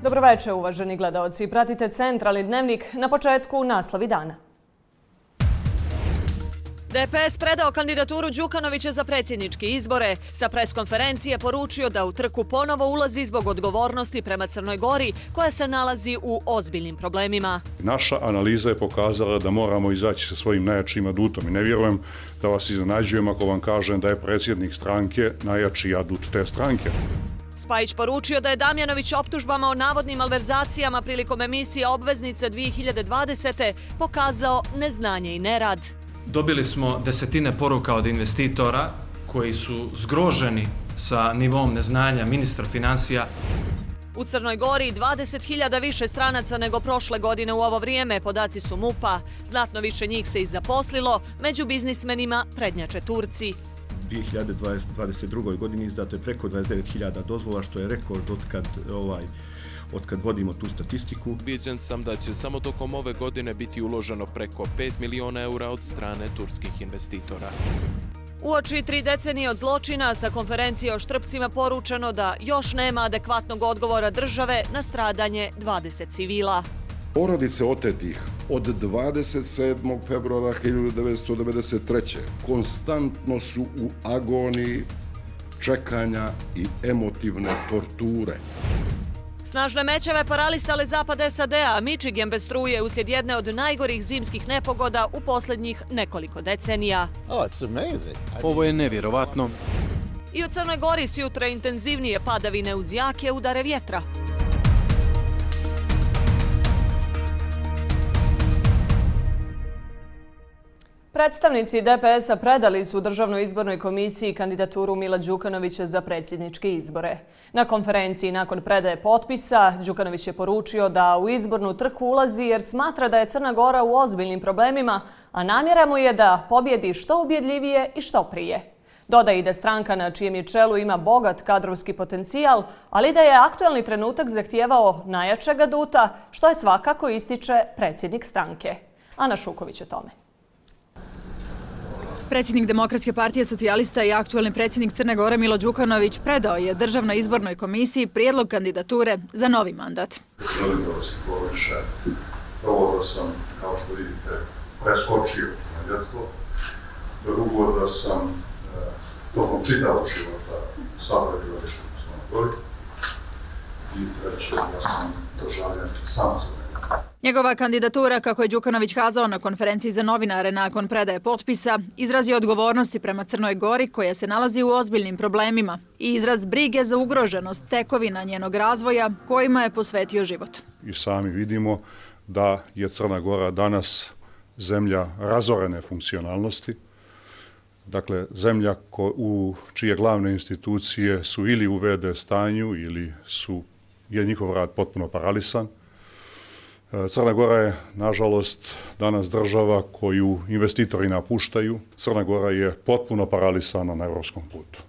Dobroveče, uvaženi gledaoci. Pratite Centralni dnevnik, na početku naslovi dana. DPS predao kandidaturu Đukanovića za predsjedničke izbore. Sa preskonferencije poručio da u trku ponovo ulazi zbog odgovornosti prema Crnoj Gori, koja se nalazi u ozbiljnim problemima. Naša analiza je pokazala da moramo izaći sa svojim najjačim adutom i ne vjerujem da vas iznenađujem ako vam kažem da je predsjednik stranke najjači adut te stranke. Spajić poručio da je Damjanović optužbama o navodnim malverzacijama prilikom emisije Obveznice 2020. pokazao neznanje i nerad. Dobili smo desetine poruka od investitora koji su zgroženi sa nivom neznanja ministra financija. U Crnoj Gori 20.000 više stranaca nego prošle godine u ovo vrijeme, podaci su MUP-a. Znatno više njih se i zaposlilo, među biznismenima prednjače Turci. U 2022. godini izdato je preko 29.000 dozvola, što je rekord od kad vodimo tu statistiku. Ubijeđen sam da će samo tokom ove godine biti uloženo preko 5 miliona eura od strane turskih investitora. Uoči 3 decenije od zločina, sa konferencije o Štrpcima poručeno da još nema adekvatnog odgovora države na stradanje 20 civila. Porodice otetih od 27. februara 1993. konstantno su u agoniji čekanja i emotivne torture. Snažne mećave paralisale zapad SAD-a, Michigan bez struje uslijed jedne od najgorih zimskih nepogoda u posljednjih nekoliko decenija. Ovo je nevjerovatno. I u Crnoj Gori s jutra intenzivnije padavine uz jake udare vjetra. Predstavnici DPS-a predali su Državnoj izbornoj komisiji kandidaturu Mila Đukanovića za predsjedničke izbore. Na konferenciji nakon predaje potpisa, Đukanović je poručio da u izbornu trku ulazi jer smatra da je Crna Gora u ozbiljnim problemima, a namjera mu je da pobjedi što ubjedljivije i što prije. Dodaje i da stranka na čijem je čelu ima bogat kadrovski potencijal, ali da je aktuelni trenutak zahtijevao najjačeg aduta, što je svakako ističe predsjednik stranke. Ana Šuković o tome. Predsjednik Demokratske partije socijalista i aktuelni predsjednik Crne Gore Milo Đukanović predao je Državnoj izbornoj komisiji prijedlog kandidature za novi mandat. Želim da vas informiše prvo da sam, kao što vidite, preskočio kandidatstvo, drugo da sam tokom čitavog života sabravljivališta u Crnoj Gori i treće da sam državljan samo Crne Gore. Njegova kandidatura, kako je Đukanović kazao na konferenciji za novinare nakon predaje potpisa, izraz je odgovornosti prema Crnoj Gori koja se nalazi u ozbiljnim problemima i izraz brige za ugroženost tekovina njenog razvoja kojima je posvetio život. I sami vidimo da je Crna Gora danas zemlja razorene funkcionalnosti, dakle zemlja u čije glavne institucije su ili u VD stanju ili je njihov rad potpuno paralisan. Crna Gora je, nažalost, danas država koju investitori napuštaju. Crna Gora je potpuno paralisana na evropskom putu.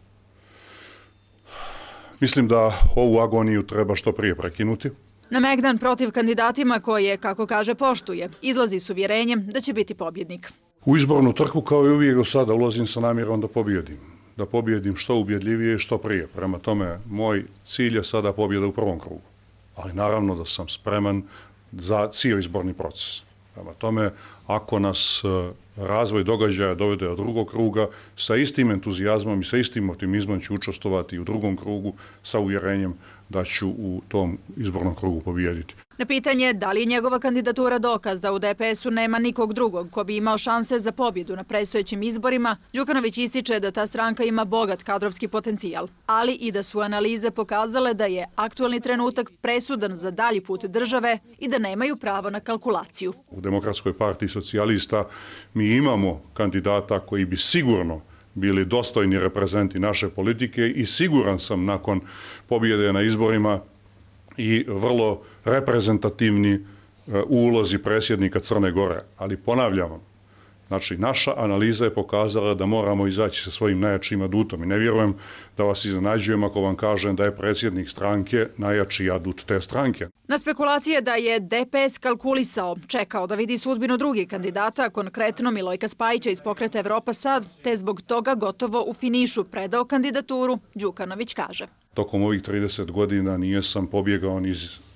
Mislim da ovu agoniju treba što prije prekinuti. Na Megdan protiv kandidatima koje, kako kaže, poštuje, izlazi s uvjerenjem da će biti pobjednik. U izbornu trku, kao i uvijek do sada, ulazim sa namjerom da pobjedim. Da pobjedim što ubjedljivije i što prije. Prema tome, moj cilj je sada pobjeda u prvom krugu. Ali naravno da sam spreman za cijel izborni proces. Prema tome, ako nas razvoj događaja dovede do drugog kruga, sa istim entuzijazmom i sa istim optimizmom ću učestvovati u drugom krugu sa uvjerenjem da ću u tom izbornom krugu pobijediti. Na pitanje da li je njegova kandidatura dokaz da u DPS-u nema nikog drugog ko bi imao šanse za pobjedu na predstojećim izborima, Đukanović ističe da ta stranka ima bogat kadrovski potencijal, ali i da su analize pokazale da je aktuelni trenutak presudan za dalji put države i da nemaju pravo na kalkulaciju. U Demokratskoj partiji socijalista mi imamo kandidata koji bi sigurno bili dostojni reprezenti naše politike i siguran sam nakon pobjede na izborima i vrlo reprezentativni u ulozi predsjednika Crne Gore. Ali ponavljam vam, znači naša analiza je pokazala da moramo izaći sa svojim najjačim adutom i ne vjerujem da vas iznenađujem ako vam kažem da je predsjednik stranke najjači adut te stranke. Na spekulacije da je DPS kalkulisao, čekao da vidi sudbinu drugih kandidata, konkretno Milojka Spajića iz Pokreta Evropa Sad, te zbog toga gotovo u finišu predao kandidaturu, Đukanović kaže. Tokom ovih 30 godina nijesam pobjegao ni iz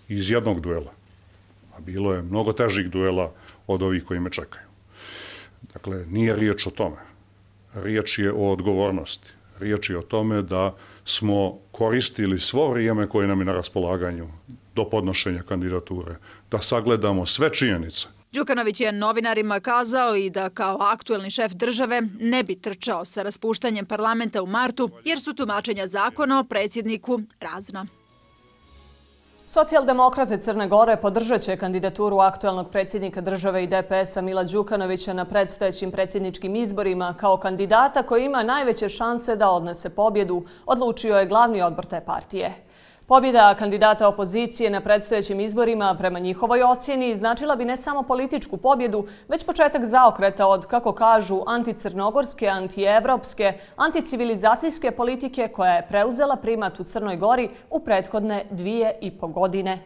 iz jednog duela. A bilo je mnogo težih duela od ovih koji me čekaju. Dakle, nije riječ o tome. Riječ je o odgovornosti. Riječ je o tome da smo koristili svo vrijeme koje nam je na raspolaganju do podnošenja kandidature, da sagledamo sve činjenice. Đukanović je novinarima kazao i da kao aktuelni šef države ne bi trčao sa raspuštanjem parlamenta u martu, jer su tumačenja zakona o predsjedniku razna. Socijaldemokrate Crne Gore podržat će kandidaturu aktuelnog predsjednika države i DPS-a Mila Đukanovića na predstojećim predsjedničkim izborima kao kandidata koji ima najveće šanse da odnese pobjedu, odlučio je glavni odbor te partije. Pobjeda kandidata opozicije na predstojećim izborima prema njihovoj ocjeni značila bi ne samo političku pobjedu, već početak zaokreta od, kako kažu, anticrnogorske, antievropske, anticivilizacijske politike koja je preuzela primat u Crnoj Gori u prethodne 2,5 godine.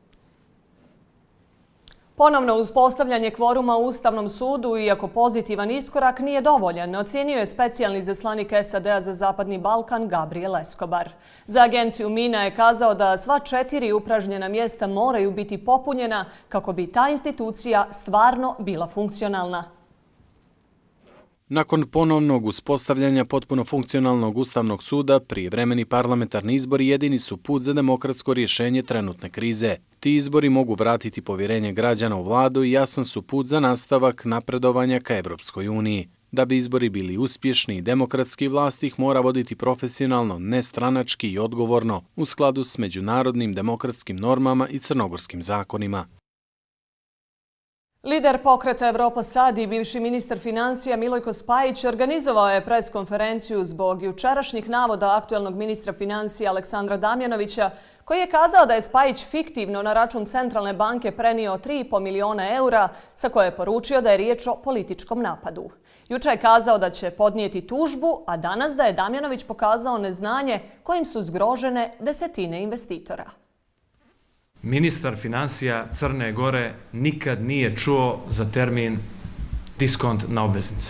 Ponovno uspostavljanje kvoruma u Ustavnom sudu, iako pozitivan iskorak, nije dovoljan, ocijenio je specijalni izaslanik SAD-a za Zapadni Balkan Gabriel Escobar. Za agenciju Mina je kazao da sva 4 upražnjena mjesta moraju biti popunjena kako bi ta institucija stvarno bila funkcionalna. Nakon ponovnog uspostavljanja potpuno funkcionalnog Ustavnog suda, prijevremeni parlamentarni izbori jedini su put za demokratsko rješenje trenutne krize. Ti izbori mogu vratiti povjerenje građana u vladu i jasan su put za nastavak napredovanja ka Evropskoj uniji. Da bi izbori bili uspješni i demokratski, vlast ih mora voditi profesionalno, nestranački i odgovorno, u skladu s međunarodnim demokratskim normama i crnogorskim zakonima. Lider pokreta Evropa Sad i bivši ministar financija Milojko Spajić organizovao je preskonferenciju zbog jučerašnjih navoda aktuelnog ministra financija Aleksandra Damjanovića, koji je kazao da je Spajić fiktivno na račun Centralne banke prenio 3,5 miliona eura, sa koje je poručio da je riječ o političkom napadu. Juče je kazao da će podnijeti tužbu, a danas da je Damjanović pokazao neznanje kojim su zgrožene desetine investitora. Ministar financija Crne Gore nikad nije čuo za termin diskont na obveznice.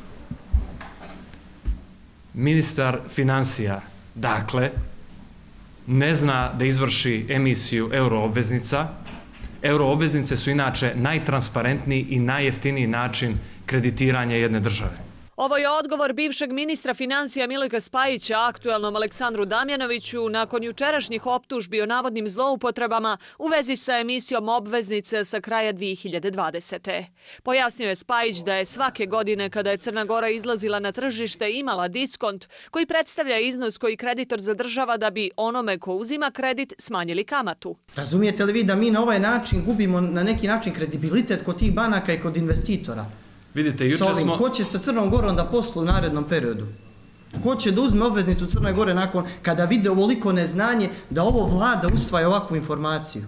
Ministar financija, dakle, ne zna da izvrši emisiju euroobveznica. Euroobveznice su inače najtransparentniji i najjeftiniji način kreditiranja jedne države. Ovo je odgovor bivšeg ministra financija Milojka Spajića aktuelnom Aleksandru Damjanoviću nakon jučerašnjih optužbi o navodnim zloupotrebama u vezi sa emisijom obveznice sa kraja 2020. Pojasnio je Spajić da je svake godine kada je Crna Gora izlazila na tržište imala diskont koji predstavlja iznos koji kreditor zadržava da bi onome ko uzima kredit smanjili kamatu. Razumijete li vi da mi na ovaj način gubimo na neki način kredibilitet kod tih banaka i kod investitora? Vidite, juče smo... Ko će sa Crnom Gorom da poslu u narednom periodu? Ko će da uzme obveznicu Crne Gore nakon kada vide ovoliko neznanje da ovo vlada usvaja ovakvu informaciju?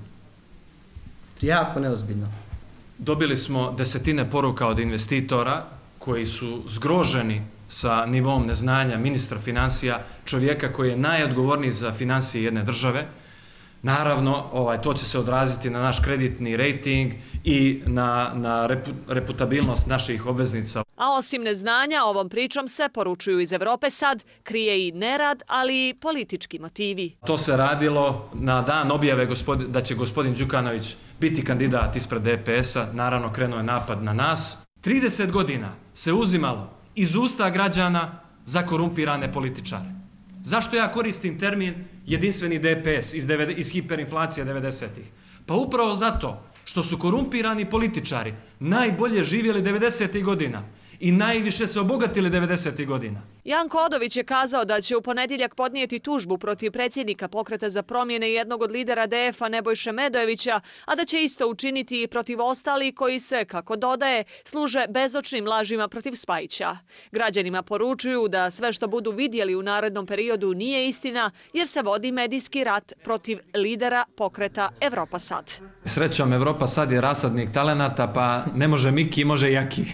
Jako neozbiljno. Dobili smo desetine poruka od investitora koji su zgroženi sa nivom neznanja ministra financija, čovjeka koji je najodgovorniji za financije jedne države. Naravno, to će se odraziti na naš kreditni rejting i na reputabilnost naših obveznica. A osim neznanja, ovom pričom se, poručuju iz Evrope Sad, krije i nerad, ali i politički motivi. To se radilo na dan objave da će gospodin Đukanović biti kandidat ispred DPS-a. Naravno, krenuo je napad na nas. 30 godina se uzimalo iz usta građana za korumpirane političare. Zašto ja koristim termin jedinstveni DPS iz hiperinflacije 90-ih? Pa upravo zato što su korumpirani političari najbolje živjeli 90-ih godina i najviše se obogatili 90-ih godina. Janko Odović je kazao da će u ponedjeljak podnijeti tužbu protiv predsjednika Pokreta za promjene i jednog od lidera DF-a Nebojše Medojevića, a da će isto učiniti i protiv ostalih koji se, kako dodaje, služe bezočnim lažima protiv Spajića. Građanima poručuju da sve što budu vidjeli u narednom periodu nije istina, jer se vodi medijski rat protiv lidera Pokreta Evropa Sad. Srećom, Evropa Sad je rasadnik talenata, pa ne može Miki, može Jaki.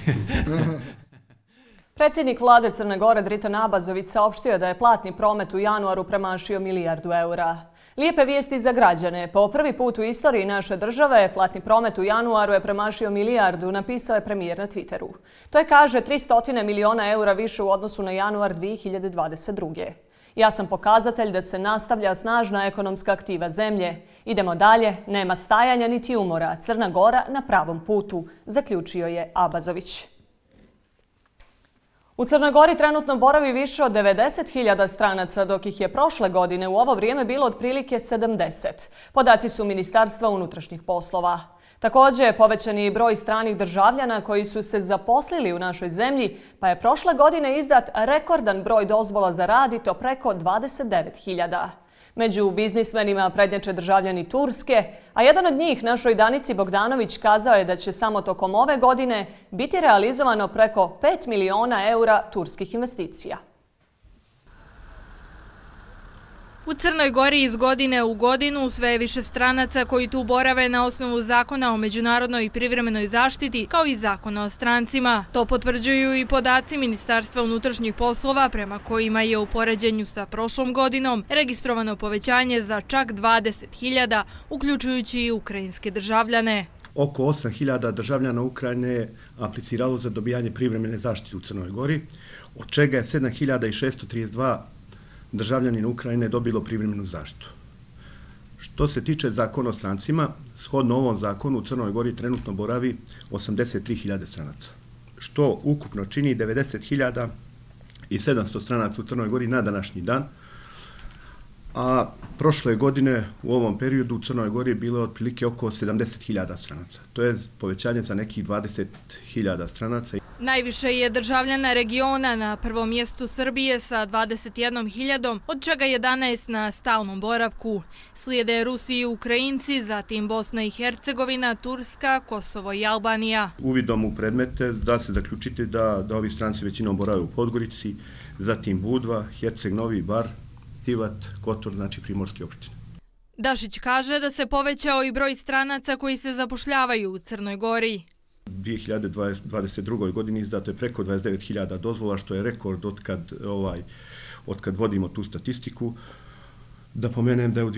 Predsjednik vlade Crne Gore Dritan Abazović saopštio da je platni promet u januaru premašio 1 milijardu eura. Lijepe vijesti za građane. Po prvi put u istoriji naše države platni promet u januaru je premašio 1 milijardu, napisao je premijer na Twitteru. To je, kaže, 300 miliona eura više u odnosu na januar 2022. Jasan pokazatelj da se nastavlja snažna ekonomska aktiva zemlje. Idemo dalje, nema stajanja niti umora. Crna Gora na pravom putu, zaključio je Abazović. U Crnoj Gori trenutno boravi više od 90.000 stranaca, dok ih je prošle godine u ovo vrijeme bilo otprilike 70. Podaci su Ministarstva unutrašnjih poslova. Također, povećan je i broj stranih državljana koji su se zaposlili u našoj zemlji, pa je prošle godine izdat rekordan broj dozvola za rad i to preko 29.000. Među biznismenima prednjače državljani Turske, a jedan od njih, našoj Danici Bogdanović, kazao je da će samo tokom ove godine biti realizovano preko 5 miliona eura turskih investicija. U Crnoj Gori iz godine u godinu sve je više stranaca koji tu borave na osnovu zakona o međunarodnoj i privremenoj zaštiti, kao i zakona o strancima. To potvrđuju i podaci Ministarstva unutrašnjih poslova, prema kojima je u poređenju sa prošlom godinom registrovano povećanje za čak 20.000, uključujući i ukrajinske državljane. Oko 8.000 državljana Ukrajine je apliciralo za dobijanje privremene zaštite u Crnoj Gori, od čega je 7.632 državljanina Ukrajine dobilo privremenu zaštitu. Što se tiče zakona o strancima, shodno ovom zakonu u Crnoj Gori trenutno boravi 83.000 stranaca, što ukupno čini 90.700 stranaca u Crnoj Gori na današnji dan, a prošle godine u ovom periodu u Crnoj Gori je bilo otprilike oko 70.000 stranaca. To je povećanje za nekih 20.000 stranaca. Najviše je državljana regiona, na prvom mjestu Srbije sa 21.000, od čega 11 na stalnom boravku. Slijede Rusi i Ukrajinci, zatim Bosna i Hercegovina, Turska, Kosovo i Albanija. Uvidom u predmete da se zaključiti da ovi stranci većinom borave u Podgorici, zatim Budva, Herceg Novi, Bar, Tivat, Kotor, znači primorske opštine. Dašić kaže da se povećao i broj stranaca koji se zapošljavaju u Crnoj Gori. U 2022. godini izdato je preko 29.000 dozvola, što je rekord od kad vodimo tu statistiku. Da pomenem da je u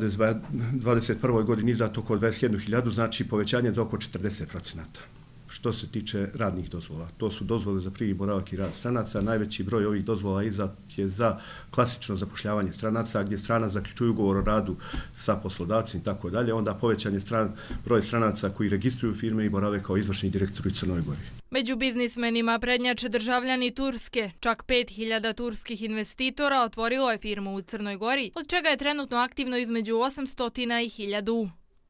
2021. godini izdato oko 21.000, znači povećanje za oko 40%. Što se tiče radnih dozvola, to su dozvole za prijem, boravak i rad stranaca. Najveći broj ovih dozvola izdat je za klasično zapošljavanje stranaca, gdje stranac zaključuje ugovor o radu sa poslodavcem i tako dalje. Onda povećan je broj stranaca koji registruju firme i borave kao izvršni direktori u Crnoj Gori. Među biznismenima prednjače državljani Turske. Čak 5.000 turskih investitora otvorilo je firmu u Crnoj Gori, od čega je trenutno aktivno između 800 i 1.000.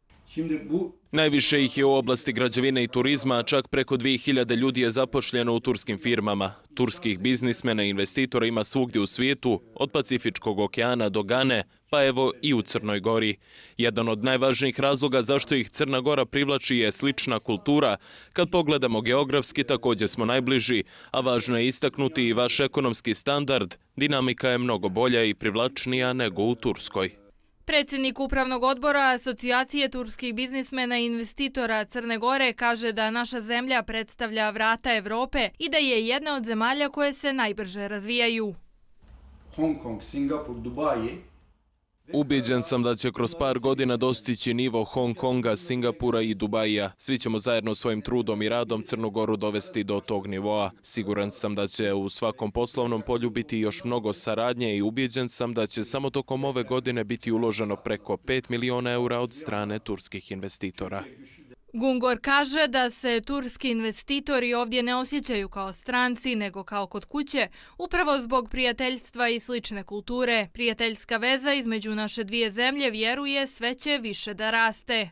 Najviše ih je u oblasti građevine i turizma, a čak preko 2.000 ljudi je zapošljeno u turskim firmama. Turskih biznismena i investitora ima svugdje u svijetu, od Pacifičkog okeana do Gane, pa evo i u Crnoj Gori. Jedan od najvažnijih razloga zašto ih Crna Gora privlači je slična kultura. Kad pogledamo geografski, također smo najbliži, a važno je istaknuti i vaš ekonomski standard. Dinamika je mnogo bolja i privlačnija nego u Turskoj. Predsjednik Upravnog odbora Asocijacije turskih biznismena i investitora Crne Gore kaže da naša zemlja predstavlja vrata Evrope i da je jedna od zemalja koje se najbrže razvijaju. Hong Kong, Singapur, Dubai. Ubijeđen sam da će kroz par godina dostići nivo Hong Konga, Singapura i Dubaija. Svi ćemo zajedno svojim trudom i radom Crnu Goru dovesti do tog nivoa. Siguran sam da će u svakom poslovnom polju biti još mnogo saradnje i ubijeđen sam da će samo tokom ove godine biti uloženo preko 5 miliona eura od strane turskih investitora. Gungor kaže da se turski investitori ovdje ne osjećaju kao stranci, nego kao kod kuće, upravo zbog prijateljstva i slične kulture. Prijateljska veza između naše dvije zemlje, vjeruje, sve će više da raste.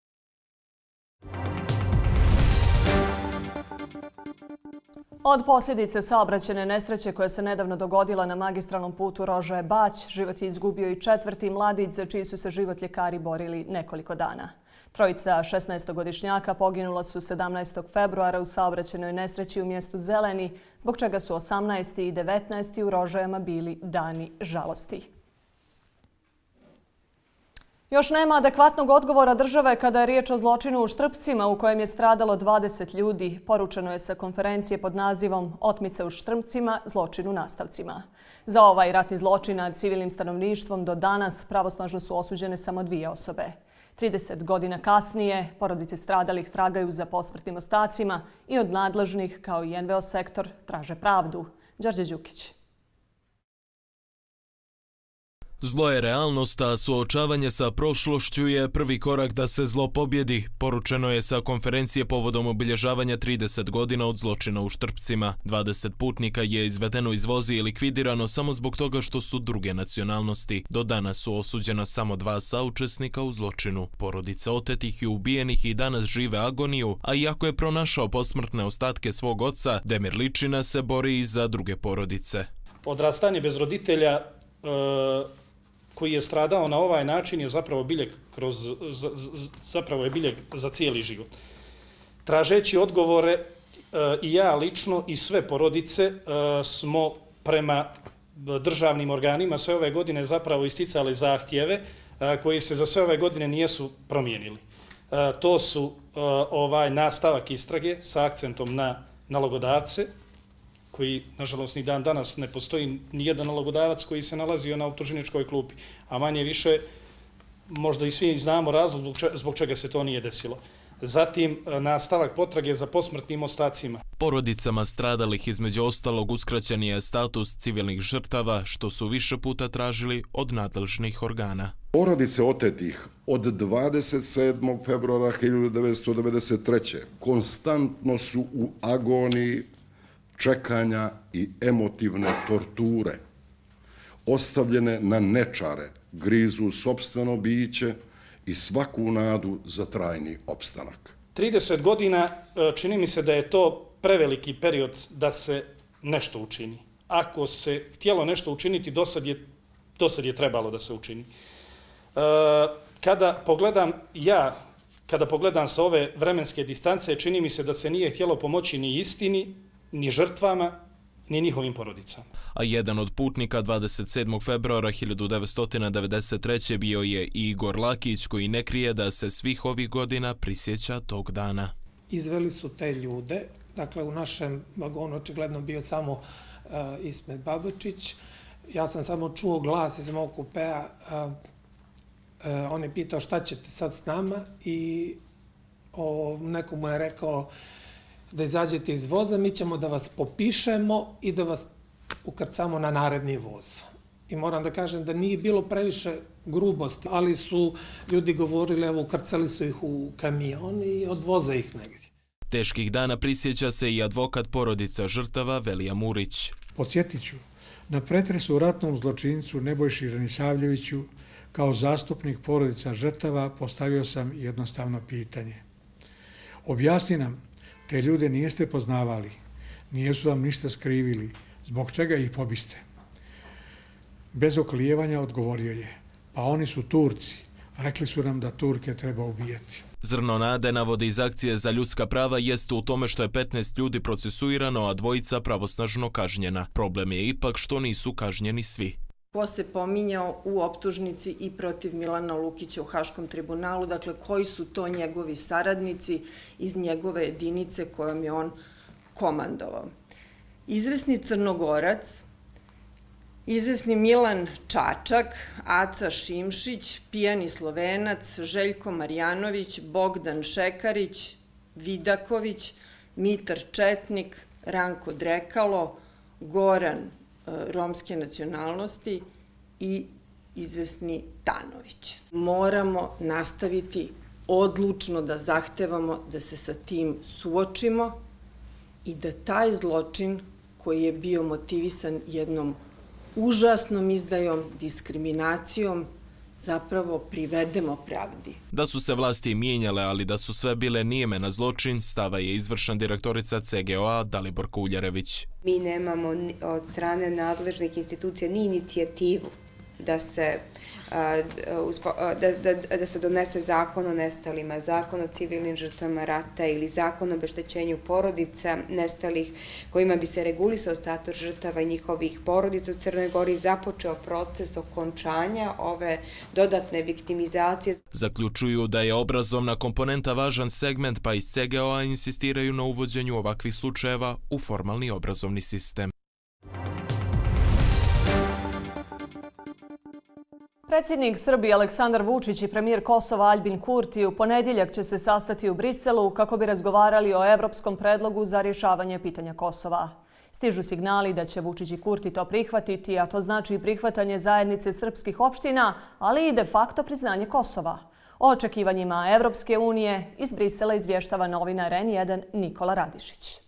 Od posljedice saobraćajne nesreće koja se nedavno dogodila na magistralnom putu Rožaje-Bać, život je izgubio i 4. mladić za čiji su se život ljekari borili nekoliko dana. Trojica 16-godišnjaka poginula su 17. februara u saobraćajnoj nesreći u mjestu Zeleni, zbog čega su 18. i 19. u Rožajama bili dani žalosti. Još nema adekvatnog odgovora države kada je riječ o zločinu u Štrpcima u kojem je stradalo 20 ljudi. Poručeno je sa konferencije pod nazivom Otmice u Štrpcima, zločin u nastavcima. Za ovaj ratni zločin nad civilnim stanovništvom do danas pravosnažno su osuđene samo 2 osobe. 30 godina kasnije porodice stradalih tragaju za posmrtnim ostacima i od nadležnih kao i NVO sektor traže pravdu. Đorđe Đukić. Zlo je realnost, a suočavanje sa prošlošću je prvi korak da se zlo pobjedi, poručeno je sa konferencije povodom obilježavanja 30 godina od zločina u Štrpcima. 20 putnika je izvedeno iz voza i likvidirano samo zbog toga što su druge nacionalnosti. Do danas su osuđena samo 2 saučesnika u zločinu. Porodice otetih i ubijenih i danas žive agoniju, a iako je pronašao posmrtne ostatke svog oca, Demir Ličina se bori i za druge porodice. Odrastanje bez roditelja koji je stradao na ovaj način je zapravo biljeg za cijeli život. Tražeći odgovore i ja lično i sve porodice smo prema državnim organima sve ove godine zapravo isticali zahtjeve koji se za sve ove godine nijesu promijenili. To su nastavak istrage sa akcentom na nalogodavce, koji, nažalost, ni dan danas ne postoji ni jedan nalogodavac koji se nalazio na optuženičkoj klupi, a manje više možda i svi znamo razlog zbog čega se to nije desilo. Zatim, nastavak potrage za posmrtnim ostacima. Porodicama stradalih između ostalog uskraćen je status civilnih žrtava, što su više puta tražili od nadležnih organa. Porodice otetih od 27. februara 1993. konstantno su u agoniji čekanja i emotivne torture. Ostavljene na nečare, grizu sopstveno biće i svaku nadu za trajni opstanak. 30 godina čini mi se da je to preveliki period da se nešto učini. Ako se htjelo nešto učiniti, do sad je trebalo da se učini. Kada pogledam sa ove vremenske distance, čini mi se da se nije htjelo pomoći ni istini, ni žrtvama, ni njihovim porodicama. A jedan od putnika 27. februara 1993. bio je Igor Lakić, koji ne krije da se svih ovih godina prisjeća tog dana. Izveli su te ljude, dakle u našem vagonu očigledno bio samo Ismet Babačić. Ja sam samo čuo glas iz mog kupea, on je pitao šta ćete sad s nama i neko mu je rekao da izađete iz voza, mi ćemo da vas popišemo i da vas ukrcamo na naredni voz. I moram da kažem da nije bilo previše grubosti, ali su ljudi govorili, evo, ukrcali su ih u kamion i odvoze ih negdje. Teških dana prisjeća se i advokat porodica žrtava Velija Murić. Podsjetit ću na pretresu ratnom zločincu Nebojši Ranisavljeviću kao zastupnik porodica žrtava postavio sam jednostavno pitanje. Objasni nam, te ljude nijeste poznavali, nijesu vam ništa skrivili, zbog čega ih pobiste? Bez oklijevanja odgovorio je, pa oni su Turci, rekli su nam da Turke treba ubijati. Zrno nade, navode iz akcije za ljudska prava, jeste u tome što je 15 ljudi procesuirano, a 2 pravosnažno kažnjena. Problem je ipak što nisu kažnjeni svi. Ko se pominjao u optužnici i protiv Milana Lukića u Haškom tribunalu, dakle koji su to njegovi saradnici iz njegove jedinice kojom je on komandovao. Izvesni Crnogorac, izvesni Milan Čačak, Aca Šimšić, pijani Slovenac, Željko Marjanović, Bogdan Šekarić, Vidaković, Mitar Četnik, Ranko Drekalo, Goran romske nacionalnosti i izvesni Tanović. Moramo nastaviti odlučno da zahtevamo da se sa tim suočimo i da taj zločin koji je bio motivisan jednom užasnom izdajom, diskriminacijom, zapravo privedemo pravdi. Da su se vlasti mijenjale, ali da su sve bile nijeme na zločin, stava je izvršna direktorica CGO-a Daliborka Uljarević. Mi nemamo od strane nadležnih institucija ni inicijativu da se donese zakon o nestalima, zakon o civilnim žrtvama rata ili zakon o obeštećenju porodica nestalih kojima bi se regulisao status žrtava i njihovih porodica u Crnoj Gori, započeo proces okončanja ove dodatne viktimizacije. Zaključuju da je obrazovna komponenta važan segment, pa iz CGO-a insistiraju na uvođenju ovakvih slučajeva u formalni obrazovni sistem. Predsjednik Srbije Aleksandar Vučić i premijer Kosova Aljbin Kurti u ponedjeljak će se sastati u Briselu kako bi razgovarali o evropskom predlogu za rješavanje pitanja Kosova. Stižu signali da će Vučić i Kurti to prihvatiti, a to znači i prihvatanje zajednice srpskih opština, ali i de facto priznanje Kosova. O očekivanjima Evropske unije iz Brisela izvještava novinar N1 Nikola Radišić.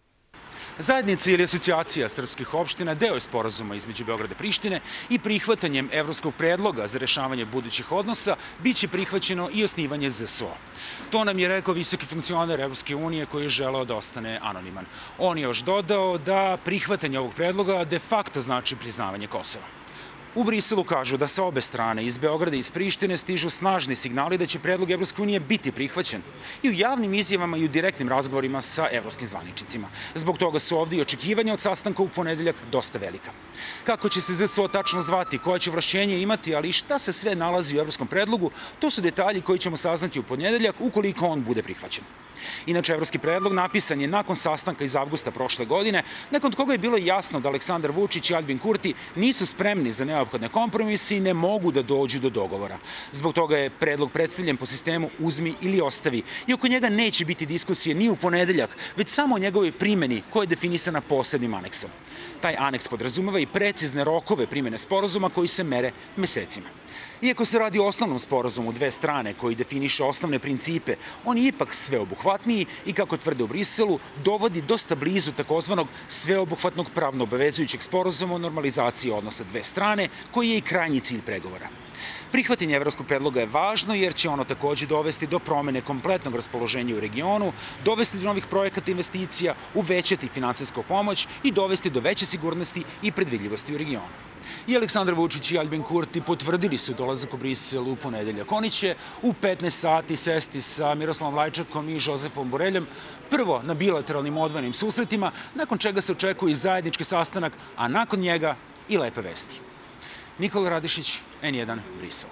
Zajednica ili asocijacija srpskih opština deo je sporazuma između Beograda i Prištine i prihvatanjem evropskog predloga za rešavanje budućih odnosa biće prihvaćeno i osnivanje ZSO. To nam je rekao visoki funkcioner Evropske unije koji je želeo da ostane anoniman. On je još dodao da prihvatanje ovog predloga de facto znači priznavanje Kosova. U Briselu kažu da sa obe strane, iz Beograda i iz Prištine, stižu snažni signali da će predlog Evropske unije biti prihvaćen i u javnim izjavama i u direktnim razgovorima sa evropskim zvaničnicima. Zbog toga su ovdje i očekivanja od sastanka u ponedeljak dosta velika. Kako će se ZSO tačno zvati, koje će ovlašćenje imati, ali i šta se sve nalazi u evropskom predlogu, to su detalji koji ćemo saznati u ponedeljak ukoliko on bude prihvaćen. Inače, evropski predlog napisan je nakon sastanka iz avgusta prošle godine, nakon koga je bilo jasno da Aleksandar Vučić i Aljbin Kurti nisu spremni za neophodne kompromise i ne mogu da dođu do dogovora. Zbog toga je predlog predstavljen po sistemu uzmi ili ostavi i oko njega neće biti diskusije ni u ponedeljak, već samo o njegovoj primjeni koja je definisana posebnim aneksom. Taj aneks podrazumeva i precizne rokove primjene sporazuma koji se mere mesecima. Iako se radi o osnovnom sporazumu dve strane koji definiše osnovne principe, on je ipak sveobuhvatniji i, kako tvrde u Briselu, dovodi dosta blizu takozvanog sveobuhvatnog pravno obavezujućeg sporazuma o normalizaciji odnosa dve strane, koji je i krajnji cilj pregovora. Prihvatanje evropskog predloga je važno jer će ono također dovesti do promene kompletnog raspoloženja u regionu, dovesti do novih projekata investicija, uvećati finansijsku pomoć i dovesti do veće sigurnosti i predvidljivosti u regionu. I Aleksandar Vučić i Aljbin Kurti potvrdili su dolazak u Brisel u ponedeljak. Oni će u 15 sati sesti sa Miroslavom Lajčakom i Žozefom Boreljem, prvo na bilateralnim odvojenim susretima, nakon čega se očekuje i zajednički sastanak, a nakon njega i lepe vesti. Nikola Radišić, N1, Brisel.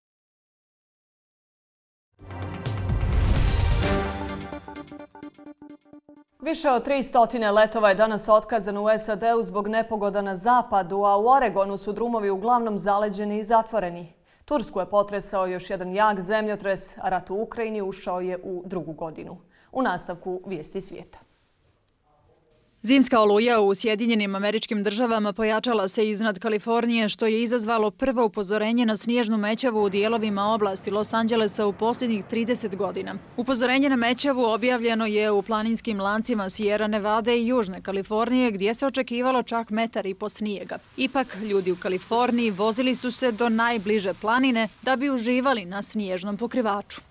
Više od 300 letova je danas otkazano u SAD-u zbog nepogoda na zapadu, a u Oregonu su drumovi uglavnom zaleđeni i zatvoreni. Tursku je potresao još jedan jak zemljotres, a rat u Ukrajini ušao je u drugu godinu. U nastavku Vijesti svijeta. Zimska oluja u Sjedinjenim Američkim Državama pojačala se iznad Kalifornije, što je izazvalo prvo upozorenje na snježnu mećavu u dijelovima oblasti Los Angelesa u posljednjih 30 godina. Upozorenje na mećavu objavljeno je u planinskim lancima Sierra Nevada i Južne Kalifornije, gdje se očekivalo čak 1,5 metra snijega. Ipak, ljudi u Kaliforniji vozili su se do najbliže planine da bi uživali na snježnom pokrivaču.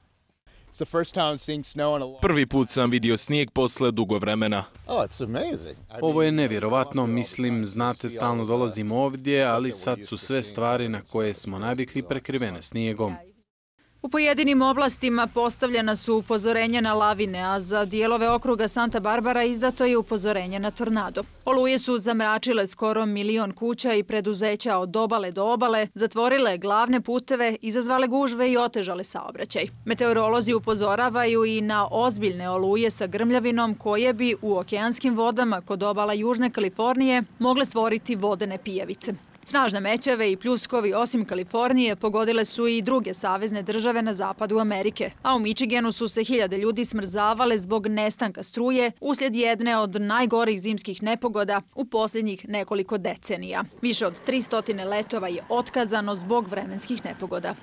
Prvi put sam vidio snijeg posle dugo vremena. Ovo je nevjerovatno, mislim, znate, stalno dolazim ovdje, ali sad su sve stvari na koje smo navikli prekrivene snijegom. U pojedinim oblastima postavljena su upozorenja na lavine, a za dijelove okruga Santa Barbara izdato je upozorenje na tornado. Oluje su zamračile skoro 1 milion kuća i preduzeća od obale do obale, zatvorile glavne puteve, izazvale gužve i otežale saobraćaj. Meteorolozi upozoravaju i na ozbiljne oluje sa grmljavinom koje bi u okeanskim vodama kod obala Južne Kalifornije mogle stvoriti vodene pijavice. Snažne mećave i pljuskovi osim Kalifornije pogodile su i druge savezne države na zapadu Amerike, a u Michiganu su se 1000 ljudi smrzavale zbog nestanka struje uslijed jedne od najgorih zimskih nepogoda u posljednjih nekoliko decenija. Više od 300 letova je otkazano zbog vremenskih nepogoda.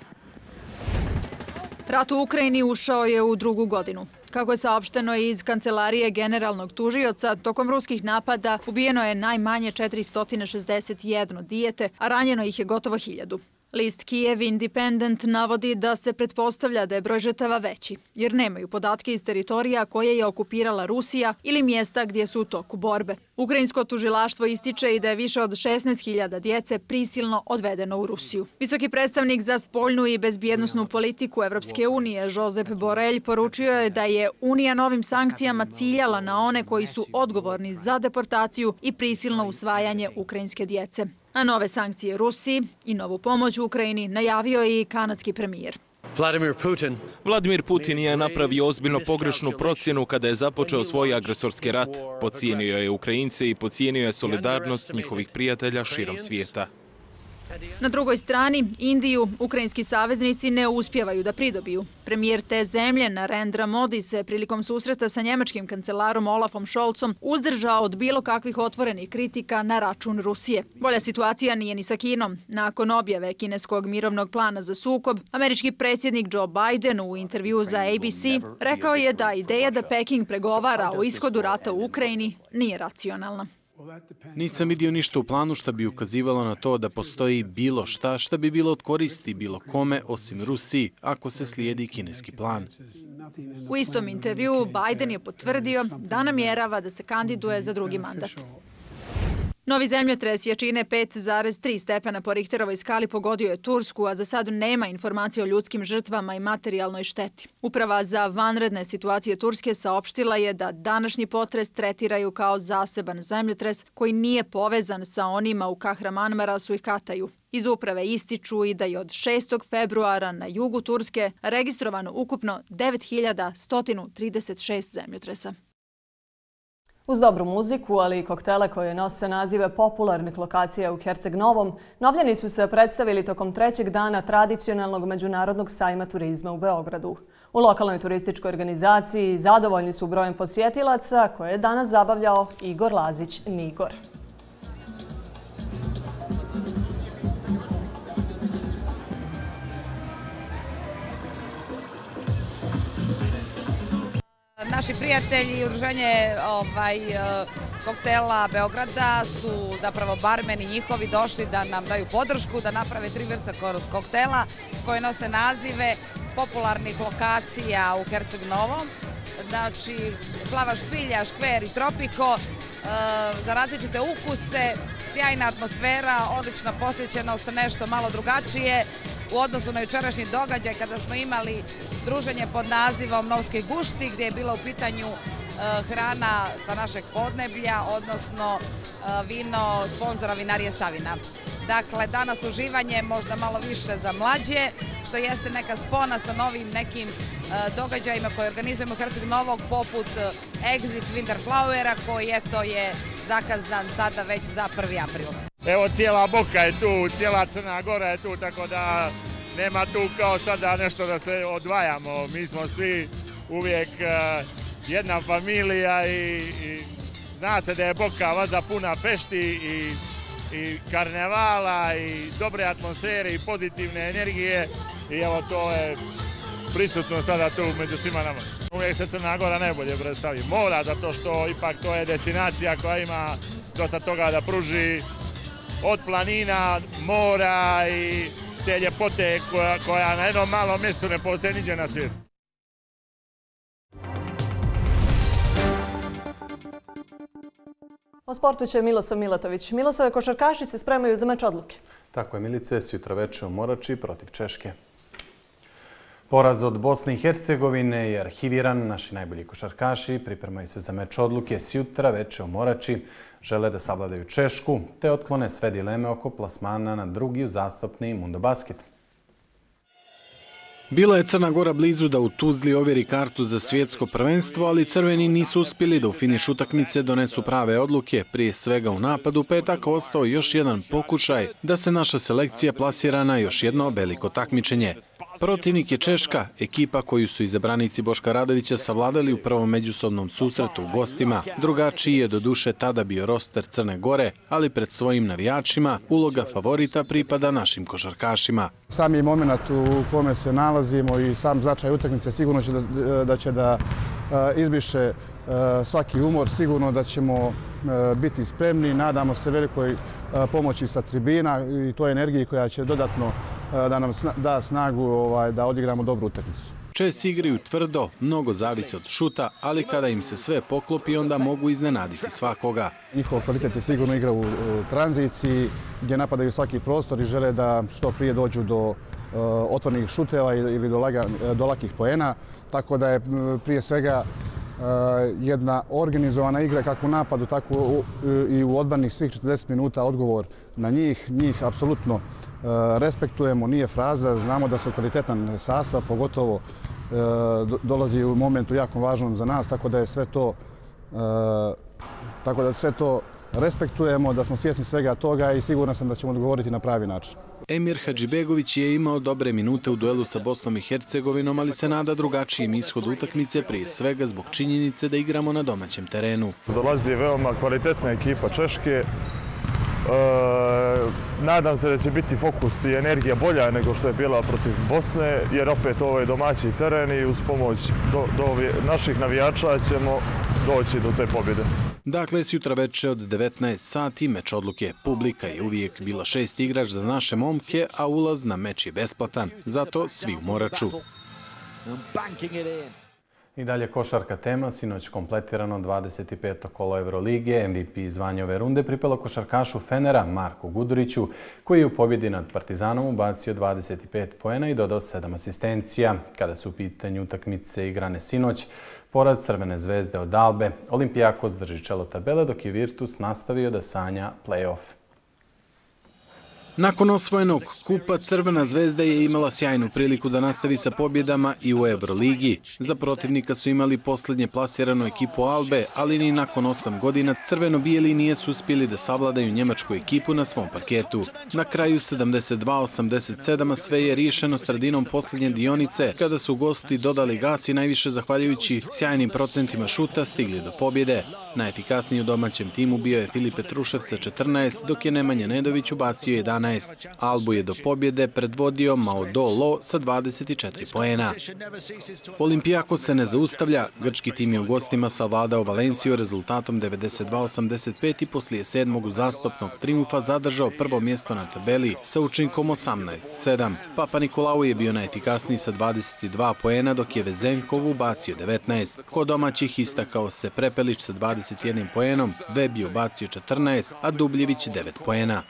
Rat u Ukrajini ušao je u drugu godinu. Kako je saopšteno iz kancelarije generalnog tužioca, tokom ruskih napada ubijeno je najmanje 461 dijete, a ranjeno ih je gotovo 1000. List Kiev Independent navodi da se pretpostavlja da je broj žrtava veći, jer nemaju podatke iz teritorija koje je okupirala Rusija ili mjesta gdje su u toku borbe. Ukrajinsko tužilaštvo ističe i da je više od 16.000 djece prisilno odvedeno u Rusiju. Visoki predstavnik za spoljnu i bezbjednosnu politiku Evropske unije, Žozep Borelj, poručio je da je Unija novim sankcijama ciljala na one koji su odgovorni za deportaciju i prisilno usvajanje ukrajinske djece. A nove sankcije Rusiji i novu pomoć u Ukrajini najavio je i kanadski premijer. Vladimir Putin je napravio ozbiljno pogrešnu procjenu kada je započeo svoj agresorski rat. Podcijenio je Ukrajince i podcijenio je solidarnost njihovih prijatelja širom svijeta. Na drugoj strani, Indiju, ukrajinski saveznici ne uspjevaju da pridobiju. Premijer te zemlje, Narendra Modi, se prilikom susreta sa njemačkim kancelarom Olafom Scholzom uzdržao od bilo kakvih otvorenih kritika na račun Rusije. Bolja situacija nije ni sa Kinom. Nakon objave kineskog mirovnog plana za sukob, američki predsjednik Joe Biden u intervju za ABC rekao je da ideja da Peking pregovara o ishodu rata u Ukrajini nije racionalna. Nisam vidio ništa u planu što bi ukazivalo na to da postoji bilo šta bi bilo od koristi bilo kome osim Rusiji ako se slijedi kineski plan. U istom intervju Biden je potvrdio da namjerava da se kandiduje za drugi mandat. Novi zemljotres jačine 5,3 stepena po Richterovoj skali pogodio je Tursku, a za sad nema informacije o ljudskim žrtvama i materijalnoj šteti. Uprava za vanredne situacije Turske saopštila je da današnji potres tretiraju kao zaseban zemljotres koji nije povezan sa onima u Kahramanmarasu i Kataju. Iz uprave ističu i da je od 6. februara na jugu Turske registrovano ukupno 9136 zemljotresa. Uz dobru muziku, ali i koktele koje nose nazive popularnih lokacija u Herceg Novom, Novljani su se predstavili tokom 3. dana tradicionalnog međunarodnog sajma turizma u Beogradu. U lokalnoj turističkoj organizaciji zadovoljni su brojem posjetilaca koje je danas zabavljao Igor Lazić Nigor. Naši prijatelji i udruženje koktela Beograda su zapravo barmeni njihovi došli da nam daju podršku, da naprave 3 vrste koktela koje nose nazive popularnih lokacija u Herceg Novom. Znači, Plava špilja, Škver i Tropiko, za različite ukuse, sjajna atmosfera, odlična posjećenost, nešto malo drugačije u odnosu na jučerašnji događaj kada smo imali druženje pod nazivom Novski gušti, gdje je bilo u pitanju hrana sa našeg podneblja, odnosno vino sponzora vinarije Savina. Dakle, danas uživanje možda malo više za mlađe, što jeste neka spona sa novim nekim događajima koje organizujemo u Herceg Novog, poput Exit Winterflowera, koji je zakazan sada već za 1. april. Evo, cijela Boka je tu, cijela Crna Gora je tu, tako da nema tu kao sada nešto da se odvajamo. Mi smo svi uvijek jedna familija i zna se da je Boka vaza puna fešti i karnevala i dobre atmosfere i pozitivne energije i evo to je prisutno sada tu među svima nama. Uvijek se Crna Gora najbolje predstavi. Mora, zato što ipak to je destinacija koja ima dosta toga da pruži, od planina, mora i te ljepote koja na jednom malom mjestu ne postoje niđe na svijetu. O sportu će Milosav Milatović. Milosave, košarkaši se spremaju za meč odluke. Tako je, Milice, sutra veče u Morači protiv Češke. Poraz od Bosne i Hercegovine je arhiviran. Naši najbolji košarkaši pripremaju se za meč odluke sutra veče u Morači. Žele da savladaju Češku te otklone sve dileme oko plasmana na drugi uzastopni Mundo Basket. Bila je Crna Gora blizu da u Tuzli ovjeri kartu za svjetsko prvenstvo, ali crveni nisu uspjeli da u finiš utakmice donesu prave odluke. Prije svega u napadu, pa je tako ostao još jedan pokušaj da se naša selekcija plasira na još jedno veliko takmičenje. Protivnik je Češka, ekipa koju su izabranici Boška Radovića savladali u prvom međusobnom susretu u gostima. Drugačiji je doduše tada bio roster Crne Gore, ali pred svojim navijačima uloga favorita pripada našim košarkašima. Sami moment u kome se nalazimo i sam značaj utakmice sigurno da će da izbriše svaki umor, sigurno da ćemo biti spremni. Nadamo se velikoj pomoći sa tribina i toj energiji koja će dodatno da nam da snagu da odigramo dobru utakmicu. Česi igraju tvrdo, mnogo zavise od šuta, ali kada im se sve poklopi, onda mogu iznenaditi svakoga. Njihov kvalitet je sigurno igra u tranziciji, gdje napadaju svaki prostor i žele da što prije dođu do otvornih šuteva ili do lakih poena. Tako da je prije svega jedna organizovana igra kako u napadu, tako i u odbranih svih 40 minuta odgovor na njih. Njih apsolutno respektujemo, nije fraza, znamo da su kvalitetan sastav, pogotovo dolazi u momentu jako važnom za nas, tako da je sve to Tako da sve to respektujemo, da smo svjesni svega toga i siguran sam da ćemo odgovoriti na pravi način. Emir Hadžibegović je imao dobre minute u duelu sa Bosnom i Hercegovinom, ali se nada drugačijem ishodu utakmice, prije svega zbog činjenice da igramo na domaćem terenu. Dolazi veoma kvalitetna ekipa Češke. Nadam se da će biti fokus i energija bolja nego što je bila protiv Bosne, jer opet ovo je domaći teren i uz pomoć naših navijača ćemo doći do te pobjede. Dakle, sjutra veče od 19 sati meč odluke. Publika je uvijek bila 6 igrač za naše momke, a ulaz na meč je besplatan. Zato svi u Moraču. I dalje košarka tema, sinoć kompletirano 25. kolo Evrolige. MVP zvanje ove runde pripalo košarkašu Fenera Marku Guduriću, koji je u pobjedi nad Partizanom ubacio 25 poena i dodao 7 asistencija. Kada su u pitanju utakmice igrane sinoć, poraz Crvene zvezde od Albe, Olimpijakos drži čelo tabele, dok je Virtus nastavio da sanja play-off. Nakon osvojenog kupa, Crvena zvezda je imala sjajnu priliku da nastavi sa pobjedama i u Euroligi. Za protivnika su imali posljednje plasiranu ekipu Albe, ali ni nakon 8 godina crveno-bijeli nisu uspjeli da savladaju njemačku ekipu na svom parketu. Na kraju 72-87 sve je riješeno sredinom posljednje dionice, kada su gosti dodali gas i najviše zahvaljujući sjajnim procentima šuta stigli do pobjede. Najefikasniji u domaćem timu bio je Filip Petrušev sa 14, dok je Nemanja Nedović ubacio 11. Albu je do pobjede predvodio Maodo Lo sa 24 poena. Olimpijakos se ne zaustavlja. Grčki tim je u gostima savladao Valenciju rezultatom 92-85 i poslije 7. uzastopnog triumfa zadržao prvo mjesto na tabeli sa učinkom 18-7. Papa Nikolau je bio najefikasniji sa 22 poena, dok je Vezenkov ubacio 19. Kod domaćih istakao se Prepelić sa 21 poenom, Web je ubacio 14, a Dubljević 9 poena.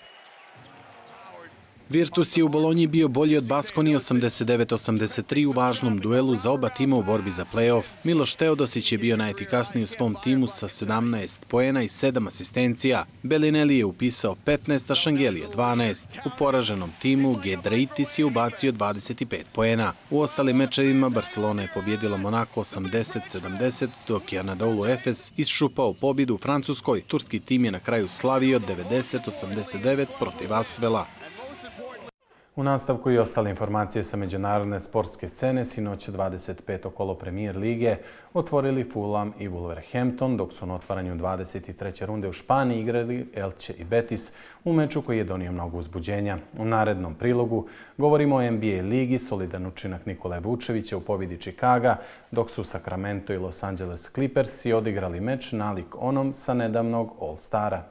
Virtus je u Bolonji bio bolji od Baskoni 89-83 u važnom duelu za oba tima u borbi za play-off. Miloš Teodosić je bio najefikasniji u svom timu sa 17 poena i 7 asistencija. Belinelli je upisao 15, a Šangelija 12. U poraženom timu Gedreitis je ubacio 25 poena. U ostalim mečevima Barcelona je pobjedila Monako 80-70, dok je Anadolu Efes iščupao pobjedu u Francuskoj. Turski tim je na kraju slavio 90-89 protiv Asvela. U nastavku i ostale informacije sa međunarodne sportske scene, sinoć 25. kolo Premier lige otvorili Fulham i Wolverhampton, dok su na otvaranju 23. runde u Španiji igrali Elche i Betis u meču koji je donio mnogo uzbuđenja. U narednom prilogu govorimo o NBA ligi, solidan učinak Nikole Vučevića u pobjedi Chicaga, dok su Sacramento i Los Angeles Clippersi odigrali meč nalik onom sa nedavnog All-Stara.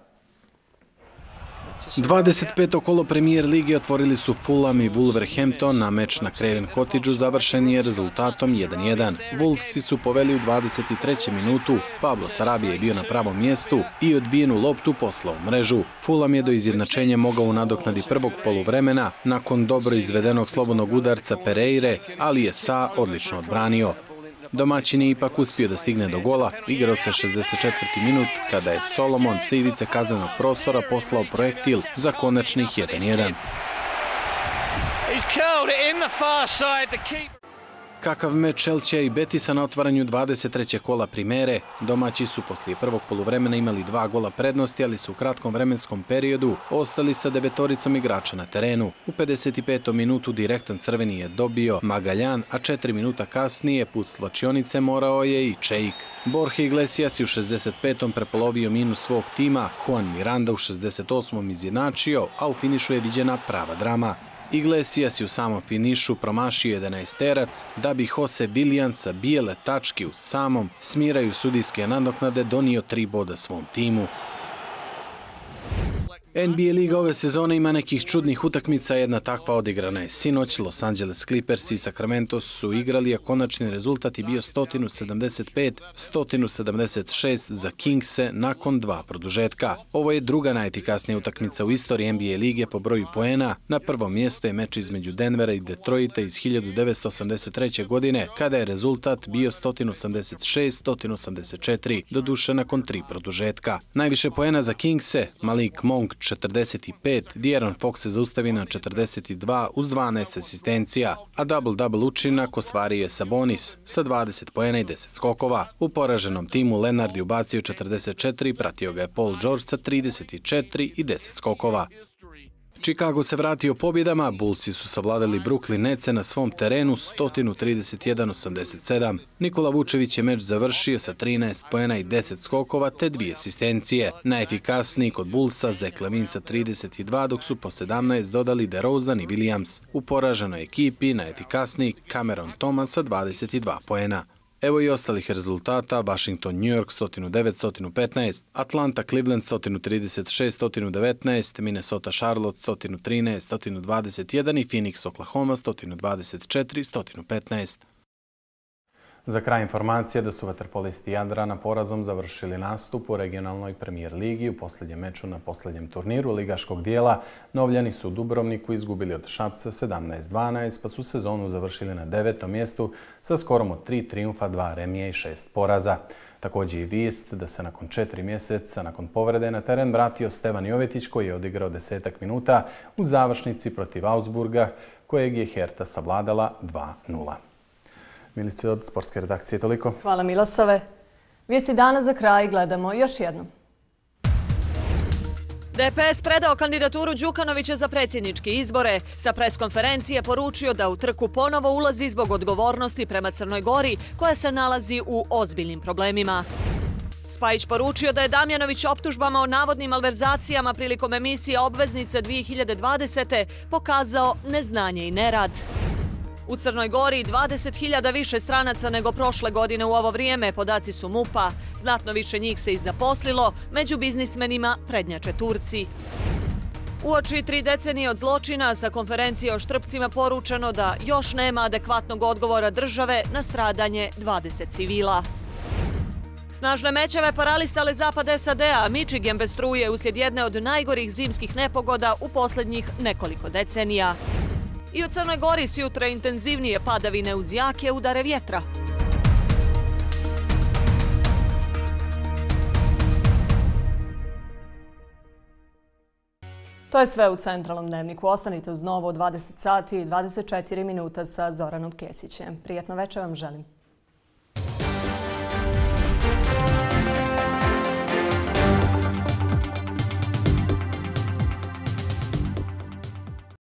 25. kolo Premier lige otvorili su Fulham i Wolverhampton, na meč na Craven Cottageu završen je rezultatom 1-1. Wolvesi su poveli u 23. minutu, Pablo Sarabia je bio na pravom mjestu i odbijenu loptu poslao u mrežu. Fulham je do izjednačenja mogao u nadoknadi prvog poluvremena nakon dobro izvedenog slobodnog udarca Pereire, ali je Sa odlično odbranio. Domaćin je ipak uspio da stigne do gola, igrao se 64. minut kada je Solomon sa ivice kaznenog prostora poslao projektil za konačnih 1-1. Kakav meč Elchea i Betisa na otvaranju 23. kola Primere. Domaći su poslije prvog poluvremena imali 2 gola prednosti, ali su u kratkom vremenskom periodu ostali sa 9 igrača na terenu. U 55. minutu direktan crveni je dobio Magaljan, a 4 minuta kasnije put slačionice morao je i Čeik. Borja Iglesias je u 65. prepolovio minus svog tima, Juan Miranda u 68. izjednačio, a u finišu je viđena prava drama. Iglesias je u samom finišu promašio 11-terac, da bi Jose Biljan sa bijele tačke u samom smiraju sudijske nadoknade donio 3 boda svom timu. NBA liga ove sezone ima nekih čudnih utakmica, jedna takva odigrana je sinoć. Los Angeles Clippers i Sacramento su igrali, a konačni rezultat je bio 175-176 za Kingse nakon 2 produžetka. Ovo je druga najefikasnija utakmica u istoriji NBA lige po broju poena. Na prvom mjestu je meč između Denvera i Detroita iz 1983. godine, kada je rezultat bio 186-184, doduše nakon 3 produžetka. Najviše poena za Kingse, Malik Monk Young 45, De'Aaron Fox se zaustavio na 42 uz 12 asistencija, a double-double učinak ostvario je Sabonis sa 20 poena i 10 skokova. U poraženom timu Leonard je ubacio 44, pratio ga je Paul George sa 34 i 10 skokova. Chicago se vratio pobjedama, Bullsi su savladali Brooklyn Netse na svom terenu 131-87. Nikola Vučević je meč završio sa 13 poena i 10 skokova te 2 asistencije. Najefikasniji kod Bullsa Zach LaVine sa 32, dok su po 17 dodali DeRozan i Williams. U poraženoj ekipi najefikasniji Cameron Thomas sa 22 poena. Evo i ostalih rezultata: Washington, New York 109-115, Atlanta, Cleveland 136-119, Minnesota, Charlotte 113-121 i Phoenix, Oklahoma 124-115. Za kraj informacije da su vaterpolisti Jadrana porazom završili nastup u regionalnoj premijer ligi. U posljednjem meču na posljednjem turniru ligaškog dijela Novljani su u Dubrovniku izgubili od Šapca 17-12, pa su sezonu završili na 9. mjestu sa skorom od 3 trijumfa, 2 remije i 6 poraza. Također i vijest da se nakon 4 mjeseca nakon povrede na teren vratio Stevan Jovetić, koji je odigrao 10 minuta u završnici protiv Augsburga, kojeg je Hertha savladala 2-0. Milice, od sportske redakcije toliko. Hvala Milosave. Vijesti dana za kraj gledamo još jednom. DPS predao kandidaturu Đukanovića za predsjedničke izbore. Sa preskonferencije poručio da u trku ponovo ulazi zbog odgovornosti prema Crnoj Gori, koja se nalazi u ozbiljnim problemima. Spajić poručio da je Damjanović optužbama o navodnim malverzacijama prilikom emisije Obveznice 2020. pokazao neznanje i nerad. U Crnoj Gori 20.000 više stranaca nego prošle godine u ovo vrijeme, podaci su MUP-a. Znatno više njih se i zaposlilo, među biznismenima prednjače Turci. Uoči 3 decenije od zločina, sa konferencije o Štrpcima poručeno da još nema adekvatnog odgovora države na stradanje 20 civila. Snažne mećave paralisale zapad SAD-a, Michigan bez struje uslijed jedne od najgorih zimskih nepogoda u posljednjih nekoliko decenija. I u Crnoj Gori s jutra intenzivnije padavine uz jake udare vjetra. To je sve u Centralnom dnevniku. Ostanite uz Novo 20 sati i 24 minuta sa Zoranom Kesićem. Prijetno večer vam želim.